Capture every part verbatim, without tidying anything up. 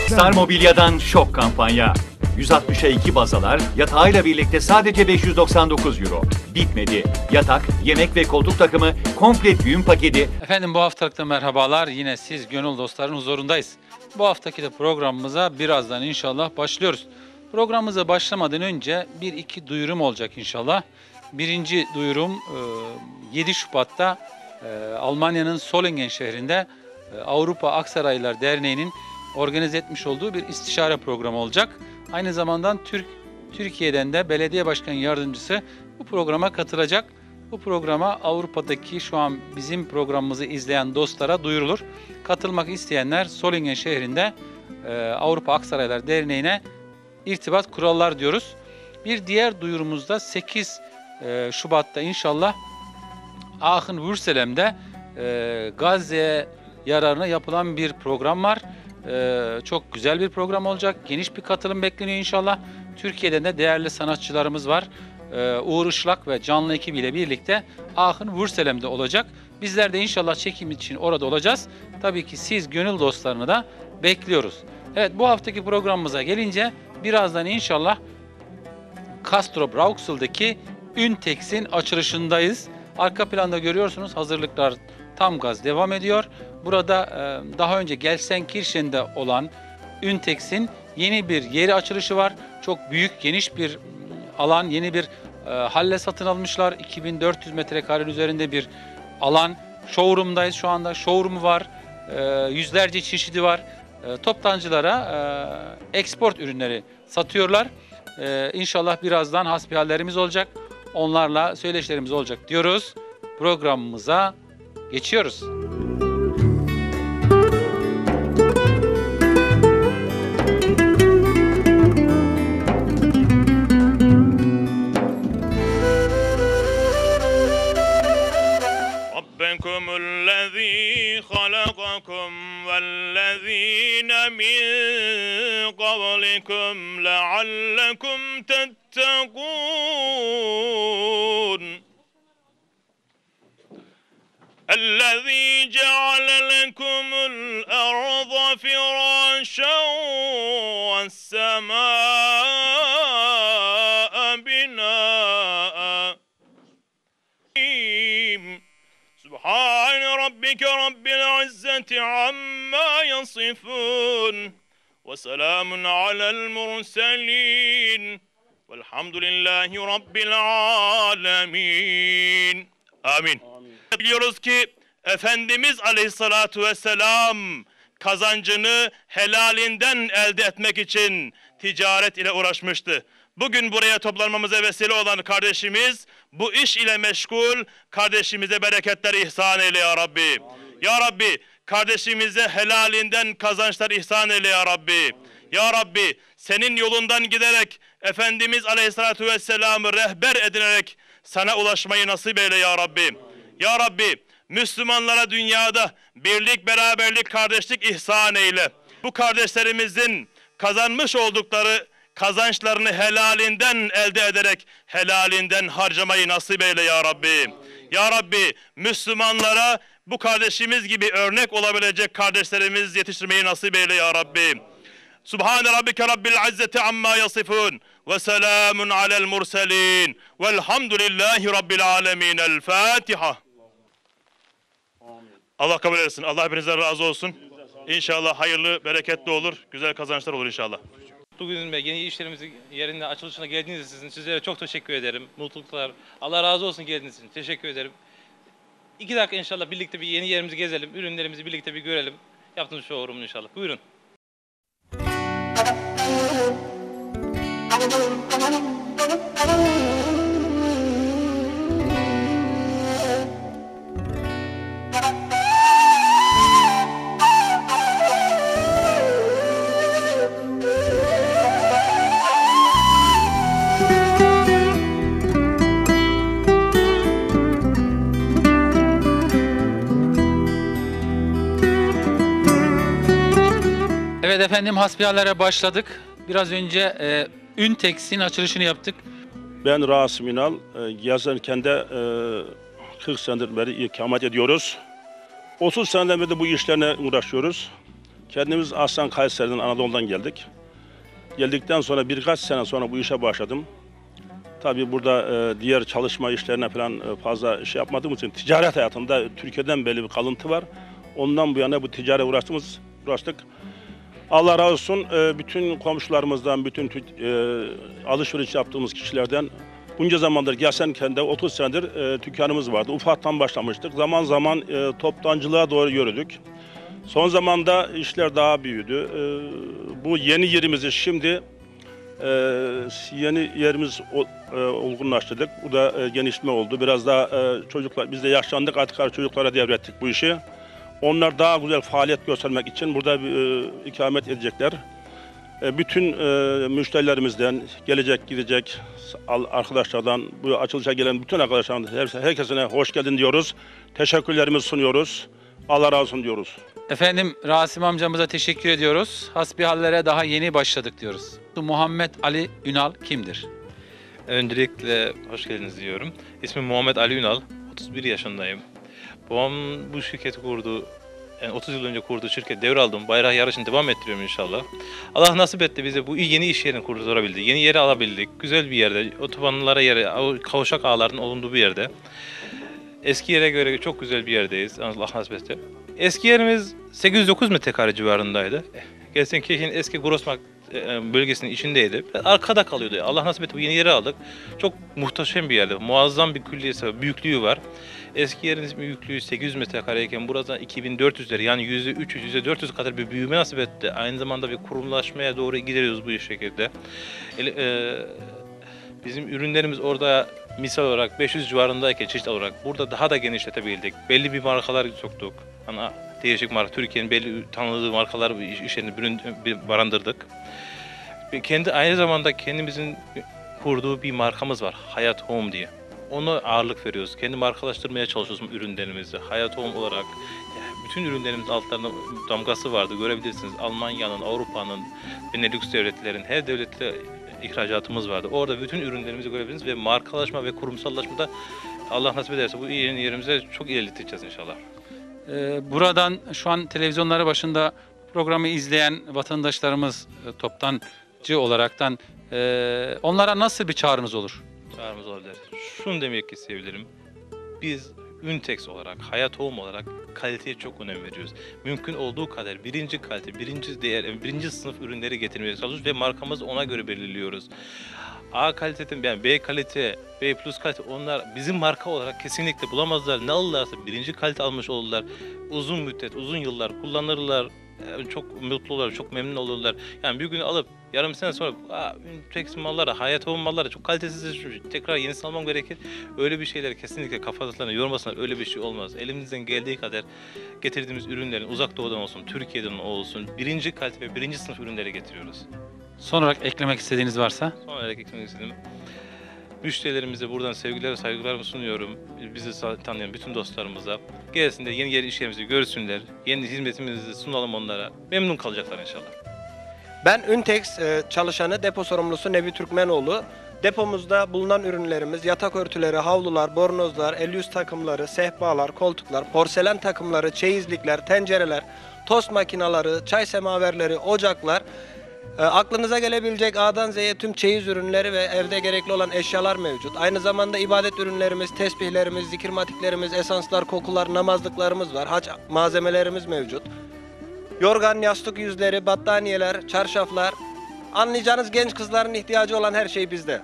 Star Mobilya'dan şok kampanya. yüz altmışa iki bazalar, yatağıyla birlikte sadece beş yüz doksan dokuz euro. Bitmedi. Yatak, yemek ve koltuk takımı, komple düğün paketi. Efendim bu haftalıkta merhabalar. Yine siz gönül dostların huzurundayız. Bu haftaki de programımıza birazdan inşallah başlıyoruz. Programımıza başlamadan önce bir iki duyurum olacak inşallah. Birinci duyurum yedi Şubat'ta Almanya'nın Solingen şehrinde Avrupa Aksaraylılar Derneği'nin organize etmiş olduğu bir istişare programı olacak. Aynı zamanda Türk Türkiye'den de belediye başkan yardımcısı bu programa katılacak. Bu programa Avrupa'daki şu an bizim programımızı izleyen dostlara duyurulur. Katılmak isteyenler Solingen şehrinde e, Avrupa Aksaraylılar Derneği'ne irtibat kurarlar diyoruz. Bir diğer duyurumuzda sekiz Şubat'ta inşallah Aachen-Würzelem'de e, Gazze'ye yararına yapılan bir program var. E, çok güzel bir program olacak. Geniş bir katılım bekleniyor inşallah. Türkiye'den de değerli sanatçılarımız var. E, Uğur Işlak ve canlı ekibiyle birlikte Aachen-Würzelem'de olacak. Bizler de inşallah çekim için orada olacağız. Tabii ki siz gönül dostlarını da bekliyoruz. Evet, bu haftaki programımıza gelince birazdan inşallah Castro Brauxel'deki Üntex'in açılışındayız. Arka planda görüyorsunuz, hazırlıklar tam gaz devam ediyor. Burada e, daha önce Gelsenkirchen'de olan Üntex'in yeni bir yeri açılışı var. Çok büyük, geniş bir alan, yeni bir e, halle satın almışlar. iki bin dört yüz metrekarenin üzerinde bir alan. Showroom'dayız şu anda. Showroom var. E, yüzlerce çeşidi var. E, toptancılara e, export ürünleri satıyorlar. E, İnşallah birazdan hasbihallerimiz olacak. Onlarla söyleşilerimiz olacak diyoruz. Programımıza geçiyoruz. Rabbekumullezî halakakum vellezîne min qablikum leallekum tettegûn. الذي جعل لكم الأرض فراشا والسماء بناء سبحان ربك رب العزة عما يصفون وسلام على المرسلين والحمد لله رب العالمين. Amin. Biliyoruz ki Efendimiz Aleyhissalatu Vesselam kazancını helalinden elde etmek için ticaret ile uğraşmıştı. Bugün buraya toplanmamıza vesile olan kardeşimiz bu iş ile meşgul, kardeşimize bereketler ihsan eyle ya Rabbi. Amin. Ya Rabbi kardeşimize helalinden kazançlar ihsan eyle ya Rabbi. Ya Rabbi senin yolundan giderek Efendimiz Aleyhissalatu Vesselam'ı rehber edinerek sana ulaşmayı nasip eyle ya Rabbi. Ya Rabbi Müslümanlara dünyada birlik, beraberlik, kardeşlik ihsan eyle. Bu kardeşlerimizin kazanmış oldukları kazançlarını helalinden elde ederek helalinden harcamayı nasip eyle ya Rabbi. Ya Rabbi Müslümanlara bu kardeşimiz gibi örnek olabilecek kardeşlerimiz yetiştirmeyi nasip eyle ya Rabbi. Subhane rabbike rabbil izzeti amma yasifun ve selamun alel murselin velhamdülillahi rabbil alemin. El Fatiha. Allah kabul etsin. Allah hepinizden razı olsun. İnşallah hayırlı, bereketli olur. Güzel kazançlar olur inşallah. Bugün ve yeni işlerimizin yerinde açılışına geldiğiniz için sizin sizlere çok teşekkür ederim. Mutluluklar. Allah razı olsun geldiğiniz için. Teşekkür ederim. İki dakika inşallah birlikte bir yeni yerimizi gezelim. Ürünlerimizi birlikte bir görelim. Yaptığımız showroom'u inşallah. Buyurun. Evet efendim, hasbihallere başladık. Biraz önce e, Üntex'in açılışını yaptık. Ben Rasim İnal, Gaziantep'te kırk senedir beri ikamet ediyoruz. otuz seneden beri bu işlerle uğraşıyoruz. Kendimiz aslen Kayseri'den, Anadolu'dan geldik. Geldikten sonra birkaç sene sonra bu işe başladım. Tabii burada e, diğer çalışma işlerine falan e, fazla şey yapmadığım için ticaret hayatında Türkiye'den belli bir kalıntı var. Ondan bu yana bu ticare uğraştığımız, uğraştık. Allah razı olsun e, bütün komşularımızdan, bütün e, alışveriş yaptığımız kişilerden bunca zamandır Gelsenkent'te otuz senedir e, dükkanımız vardı. Ufaktan başlamıştık. Zaman zaman e, toptancılığa doğru yürüdük. Son zamanda işler daha büyüdü. E, bu yeni yerimizi şimdi e, yeni yerimiz e, olgunlaştırdık. Bu da e, genişleme oldu. Biraz daha e, çocuklar, biz de yaşlandık artık çocuklara devrettik bu işi. Onlar daha güzel faaliyet göstermek için burada e, ikamet edecekler. E, bütün e, müşterilerimizden, gelecek gidecek arkadaşlardan, bu açılışa gelen bütün arkadaşlardan herkesine hoş geldin diyoruz. Teşekkürlerimizi sunuyoruz. Allah razı olsun diyoruz. Efendim Rasim amcamıza teşekkür ediyoruz. Hasbihallere daha yeni başladık diyoruz. Muhammed Ali Ünal kimdir? Öncelikle hoş geldiniz diyorum. İsmim Muhammed Ali Ünal. otuz bir yaşındayım. Babam bu şirketi kurdu. Yani otuz yıl önce kurduğu şirket devraldım. Bayrak yarışını devam ettiriyorum inşallah. Allah nasip etti bize bu yeni iş yerini kurdurabildi. Yeni yeri alabildik. Güzel bir yerde. Otobanlara yere, kavşak ağlarının olunduğu bir yerde. Eski yere göre çok güzel bir yerdeyiz. Allah nasip etti. Eski yerimiz sekiz yüz dokuz metrekare civarındaydı. Gelsenkirchen eski Grossmarkt bölgesinin içindeydi. Arkada kalıyordu. Allah nasip etti bu yeni yeri aldık. Çok muhteşem bir yerde. Muazzam bir külliyesi, büyüklüğü var. Eski yerin büyüklüğü sekiz yüz metrekareyken buradan iki bin dört yüzler yani yüzde üç yüz yüzde dört yüz kadar bir büyüme nasip etti. Aynı zamanda bir kurumlaşmaya doğru gidiyoruz bu şekilde. E, bizim ürünlerimiz orada misal olarak beş yüz civarındayken çeşit olarak burada daha da genişletebildik. Belli bir markalar soktuk. Ana değişik marka, Türkiye'nin belli tanıdığı markalar iş yerine barındırdık. Kendi aynı zamanda kendimizin kurduğu bir markamız var. Hayat Home diye. Ona ağırlık veriyoruz. Kendi markalaştırmaya çalışıyoruz ürünlerimizi. Hayat Home olarak bütün ürünlerimiz altlarında damgası vardı. Görebilirsiniz. Almanya'nın, Avrupa'nın, Benelux devletlerin her devlette ihracatımız vardı. Orada bütün ürünlerimizi görebilirsiniz ve markalaşma ve kurumsallaşmada Allah nasip ederse bu yeni yerimize çok ilerleteceğiz inşallah. Ee, buradan şu an televizyonları başında programı izleyen vatandaşlarımız e, toptancı olaraktan e, onlara nasıl bir çağrımız olur? Çağrımız olabilir. Şunu demek isteyebilirim. Biz Üntex olarak, Hayat Home olarak kaliteye çok önem veriyoruz. Mümkün olduğu kadar birinci kalite, birinci değer, birinci sınıf ürünleri getirmeye çalışıyoruz ve markamızı ona göre belirliyoruz. A kaliteden yani B kalite, B plus kalite onlar bizim marka olarak kesinlikle bulamazlar. Ne alırlarsa birinci kalite almış olurlar. Uzun müddet, uzun yıllar kullanırlar. Yani çok mutlu olurlar, çok memnun olurlar. Yani bir gün alıp yarım sene sonra Üntex malları, Hayat Home malları çok kalitesiz tekrar yenisini almam gerekir. Öyle bir şeyler kesinlikle kafalarına yormasınlar. Öyle bir şey olmaz. Elimizden geldiği kadar getirdiğimiz ürünlerin uzak doğudan olsun, Türkiye'den olsun birinci kalite ve birinci sınıf ürünleri getiriyoruz. Son olarak eklemek istediğiniz varsa? Son olarak eklemek istedim. Müşterilerimize buradan sevgiler ve saygılarımı sunuyorum. Bizi tanıyan bütün dostlarımıza. Gelsin de yeni yer iş yerimizi görsünler. Yeni hizmetimizi sunalım onlara. Memnun kalacaklar inşallah. Ben Üntex çalışanı, depo sorumlusu Nebi Türkmenoğlu. Depomuzda bulunan ürünlerimiz yatak örtüleri, havlular, bornozlar, el yüz takımları, sehpalar, koltuklar, porselen takımları, çeyizlikler, tencereler, tost makineleri, çay semaverleri, ocaklar, E, aklınıza gelebilecek A'dan Z'ye tüm çeyiz ürünleri ve evde gerekli olan eşyalar mevcut. Aynı zamanda ibadet ürünlerimiz, tesbihlerimiz, zikirmatiklerimiz, esanslar, kokular, namazlıklarımız var. Haç malzemelerimiz mevcut. Yorgan, yastık yüzleri, battaniyeler, çarşaflar. Anlayacağınız genç kızların ihtiyacı olan her şey bizde.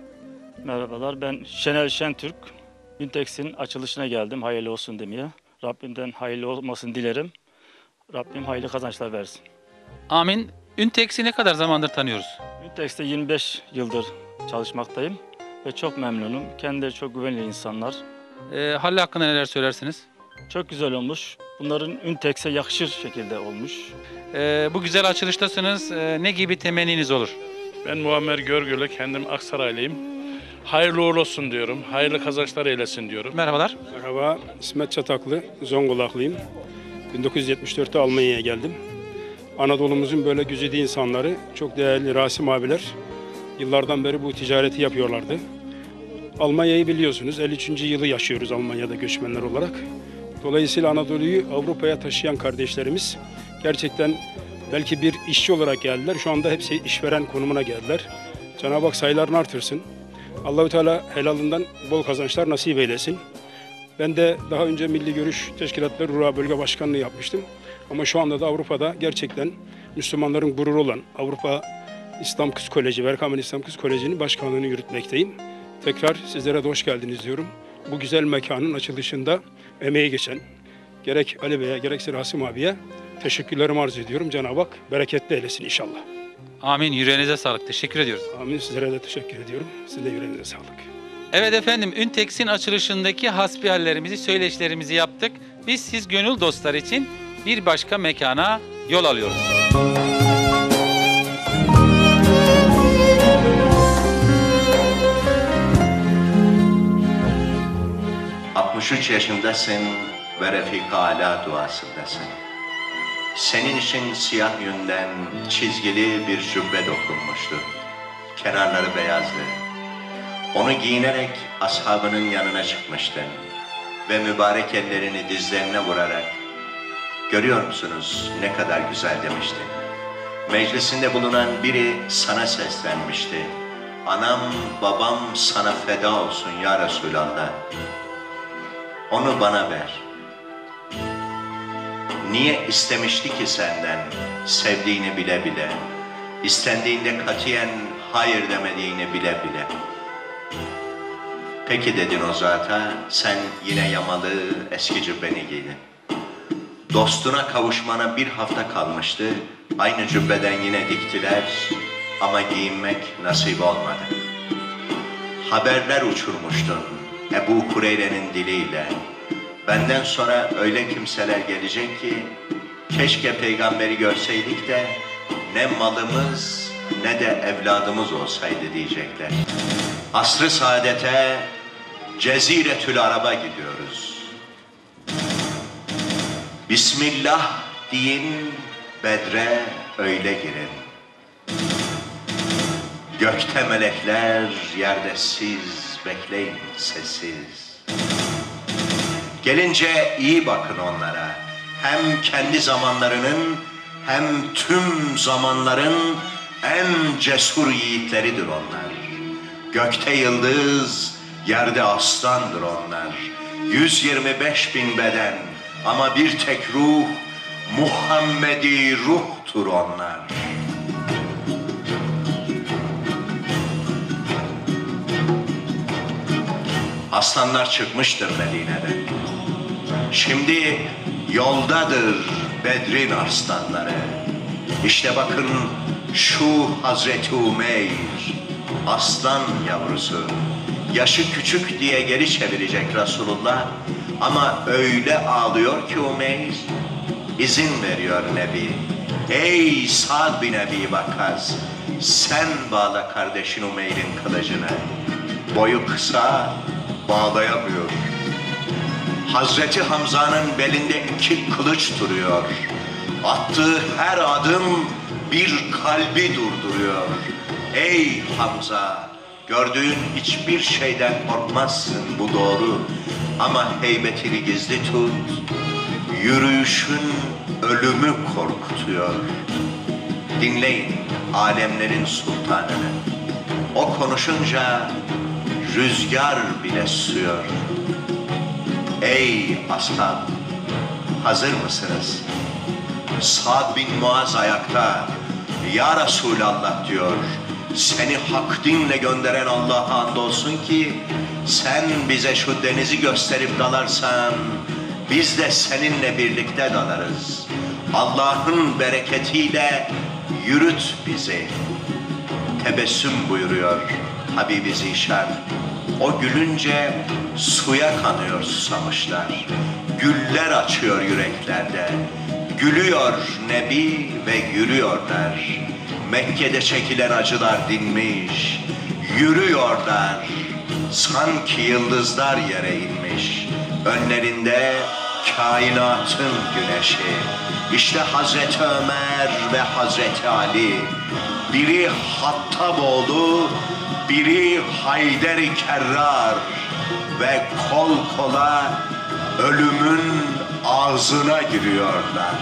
Merhabalar, ben Şener Şentürk. Üntex'in açılışına geldim hayırlı olsun demeye. Rabbimden hayırlı olmasını dilerim. Rabbim hayırlı kazançlar versin. Amin. Üntex'i ne kadar zamandır tanıyoruz? Üntex'te yirmi beş yıldır çalışmaktayım ve çok memnunum. Kendileri çok güvenilir insanlar. E, Halli hakkında neler söylersiniz? Çok güzel olmuş. Bunların Üntex'e yakışır şekilde olmuş. E, bu güzel açılıştasınız. E, ne gibi temenniniz olur? Ben Muammer Görgül'e, kendim Aksaraylıyım. Hayırlı uğurlu olsun diyorum. Hayırlı kazançlar eylesin diyorum. Merhabalar. Merhaba, İsmet Çataklı, Zonguldaklıyım. bin dokuz yüz yetmiş dörtte Almanya'ya geldim. Anadolu'muzun böyle güzide insanları, çok değerli Rasim abiler yıllardan beri bu ticareti yapıyorlardı. Almanya'yı biliyorsunuz, elli üçüncü yılı yaşıyoruz Almanya'da göçmenler olarak. Dolayısıyla Anadolu'yu Avrupa'ya taşıyan kardeşlerimiz gerçekten belki bir işçi olarak geldiler. Şu anda hepsi işveren konumuna geldiler. Cenab-ı Hak sayılarını artırsın. Allah-u Teala helalından bol kazançlar nasip eylesin. Ben de daha önce Milli Görüş Teşkilatları Ruha Bölge Başkanlığı yapmıştım. Ama şu anda da Avrupa'da gerçekten Müslümanların gururu olan Avrupa İslam Kız Koleji, Berkamen İslam Kız Koleji'nin başkanlığını yürütmekteyim. Tekrar sizlere de hoş geldiniz diyorum. Bu güzel mekanın açılışında emeği geçen gerek Ali Bey'e gerekse Rasim abiye teşekkürlerimi arz ediyorum. Cenab-ı Hak bereketli eylesin inşallah. Amin. Yüreğinize sağlık. Teşekkür ediyoruz. Amin. Sizlere de teşekkür ediyorum. Sizin de yüreğinize sağlık. Evet efendim, Üntex'in açılışındaki hasbihallerimizi, söyleşilerimizi yaptık. Biz siz gönül dostlar için bir başka mekana yol alıyoruz. altmış üç yaşındasın ve Refik-i Ala duasındasın. Senin için siyah yünden çizgili bir cübbe dokunmuştu. Kenarları beyazdı. Onu giyinerek ashabının yanına çıkmıştın ve mübarek ellerini dizlerine vurarak "Görüyor musunuz ne kadar güzel?" demiştin. Meclisinde bulunan biri sana seslenmişti. "Anam babam sana feda olsun ya Resulallah. Onu bana ver." Niye istemişti ki senden, sevdiğini bile bile, istendiğinde katiyen hayır demediğini bile bile? Peki dedin o zata, sen yine yamalı eski cübbeni giydin. Dostuna kavuşmana bir hafta kalmıştı, aynı cübbeden yine diktiler ama giyinmek nasip olmadı. Haberler uçurmuştun Ebu Hureyre'nin diliyle. Benden sonra öyle kimseler gelecek ki, keşke peygamberi görseydik de ne malımız ne de evladımız olsaydı diyecekler. Asr-ı saadete, Ceziretül Arab'a gidiyoruz. Bismillah deyin, Bedre öyle girin. Gökte melekler, yerde siz, bekleyin sessiz. Gelince iyi bakın onlara. Hem kendi zamanlarının hem tüm zamanların en cesur yiğitleridir onlar. Gökte yıldız, yerde aslandır onlar. yüz yirmi beş bin beden ama bir tek ruh, Muhammedi ruhtur onlar. Aslanlar çıkmıştır Medine'den. Şimdi yoldadır Bedrin arslanları. İşte bakın şu Hazreti Umeyr, aslan yavrusu. Yaşı küçük diye geri çevirecek Resulullah. Ama öyle ağlıyor ki Umeyr, izin veriyor Nebi. Ey Sa'd bin Ebi Vakkaz, sen bağla kardeşin Umeyr'in kılıcını. Boyu kısa, bağlayamıyor. Hazreti Hamza'nın belinde iki kılıç duruyor. Attığı her adım bir kalbi durduruyor. Ey Hamza, gördüğün hiçbir şeyden korkmazsın, bu doğru. Ama heybetini gizli tut, yürüyüşün ölümü korkutuyor. Dinleyin alemlerin sultanını. O konuşunca rüzgar bile susuyor. Ey ashab, hazır mısınız? Sa'd bin Muaz ayakta. Ya Resulallah diyor. Seni hak dinle gönderen Allah'a andolsun ki sen bize şu denizi gösterip dalarsan biz de seninle birlikte dalarız. Allah'ın bereketiyle yürüt bizi. Tebessüm buyuruyor Habibi Zişan. O gülünce suya kanıyor susamışlar. Güller açıyor yüreklerde. Gülüyor Nebi ve yürüyorlar. Mekke'de çekilen acılar dinmiş. Yürüyorlar. Sanki yıldızlar yere inmiş. Önlerinde kainatın güneşi. İşte Hazreti Ömer ve Hazreti Ali. Biri Hattaboğlu, biri Haydar-ı Kerrar ve kol kola ölümün ağzına giriyorlar.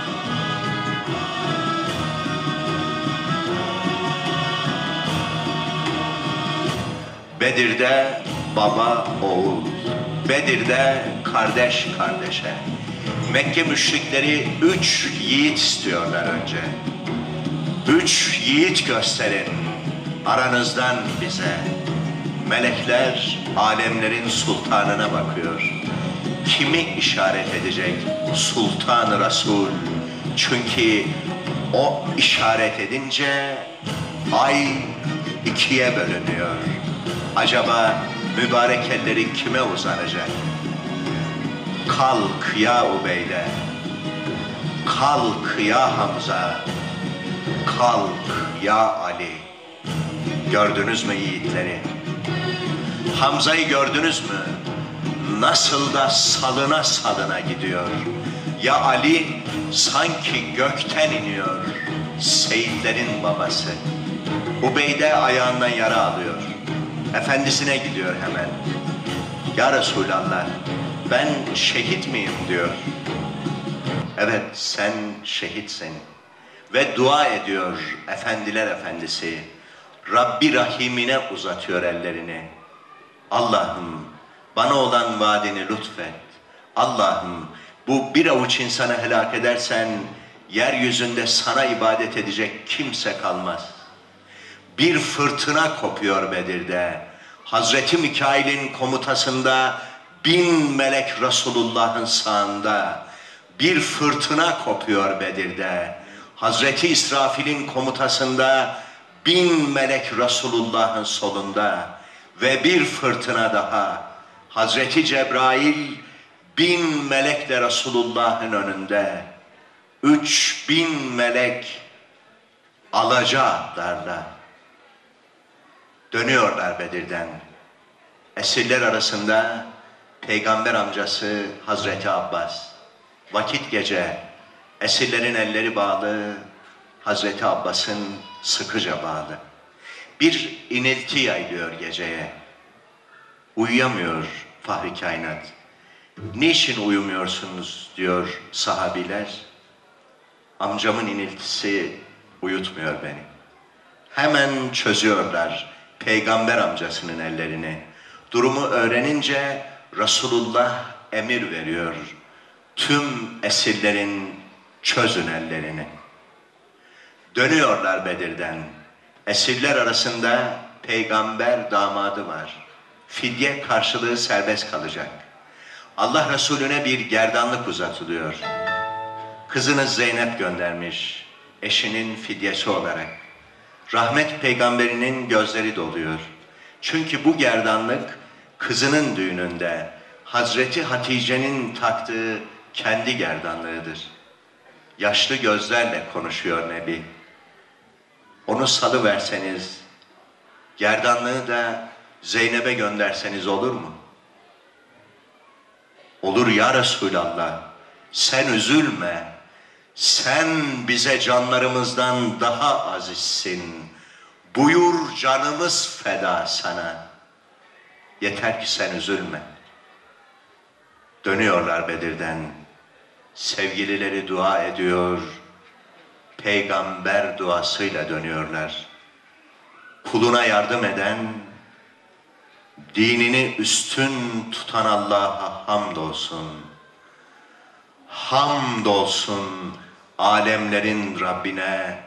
Bedir'de baba oğul, Bedir'de kardeş kardeşe. Mekke müşrikleri üç yiğit istiyorlar önce. Üç yiğit gösterin aranızdan bize. Melekler alemlerin sultanına bakıyor. Kimi işaret edecek Sultan-ı Resul? Çünkü o işaret edince ay ikiye bölünüyor. Acaba mübarek elleri kime uzanacak? Kalk ya Ubeyde, kalk ya Hamza, kalk ya Ali. Gördünüz mü yiğitleri? Hamza'yı gördünüz mü? Nasıl da salına salına gidiyor. Ya Ali sanki gökten iniyor. Seyitlerin babası. Ubeyde ayağından yara alıyor. Efendisine gidiyor hemen. Ya Resulallah, ben şehit miyim diyor. Evet, sen şehitsin. Ve dua ediyor efendiler efendisi. Rabbi Rahim'ine uzatıyor ellerini. Allah'ım bana olan vaadini lütfet. Allah'ım bu bir avuç insanı helak edersen yeryüzünde sana ibadet edecek kimse kalmaz. Bir fırtına kopuyor Bedir'de. Hazreti Mikail'in komutasında bin melek Resulullah'ın sağında. Bir fırtına kopuyor Bedir'de. Hazreti İsrafil'in komutasında bin melek Resulullah'ın solunda. Ve bir fırtına daha. Hazreti Cebrail bin melekle Resulullah'ın önünde. Üç bin melek alaca atlarla dönüyorlar Bedir'den. Esirler arasında peygamber amcası Hazreti Abbas. Vakit gece, esirlerin elleri bağlı, Hazreti Abbas'ın sıkıca bağlı. Bir inilti yayılıyor geceye. Uyuyamıyor Fahri Kainat. Niçin uyumuyorsunuz diyor sahabiler. Amcamın iniltisi uyutmuyor beni. Hemen çözüyorlar peygamber amcasının ellerini. Durumu öğrenince Resulullah emir veriyor. Tüm esirlerin çözün ellerini. Dönüyorlar Bedir'den. Esirler arasında peygamber damadı var. Fidye karşılığı serbest kalacak. Allah Resulüne bir gerdanlık uzatılıyor. Kızınız Zeynep göndermiş, eşinin fidyesi olarak. Rahmet peygamberinin gözleri doluyor. Çünkü bu gerdanlık kızının düğününde Hazreti Hatice'nin taktığı kendi gerdanlığıdır. Yaşlı gözlerle konuşuyor Nebi. Onu salıverseniz, gerdanlığı da Zeynep'e gönderseniz olur mu? Olur ya Resulallah, sen üzülme. Sen bize canlarımızdan daha azizsin. Buyur canımız feda sana. Yeter ki sen üzülme. Dönüyorlar Bedir'den. Sevgilileri dua ediyor. Peygamber duasıyla dönüyorlar. Kuluna yardım eden, dinini üstün tutan Allah'a hamdolsun. Hamdolsun alemlerin Rabbine.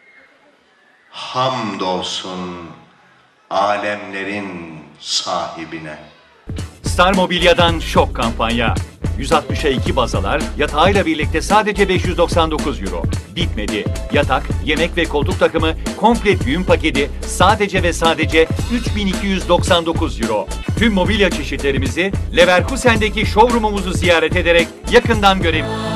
Hamdolsun alemlerin sahibine. Star Mobilya'dan şok kampanya. yüz altmışa iki bazalar yatağıyla birlikte sadece beş yüz doksan dokuz euro. Bitmedi. Yatak, yemek ve koltuk takımı komple düğün paketi sadece ve sadece üç bin iki yüz doksan dokuz euro. Tüm mobilya çeşitlerimizi Leverkusen'deki showroom'umuzu ziyaret ederek yakından görebilirsiniz.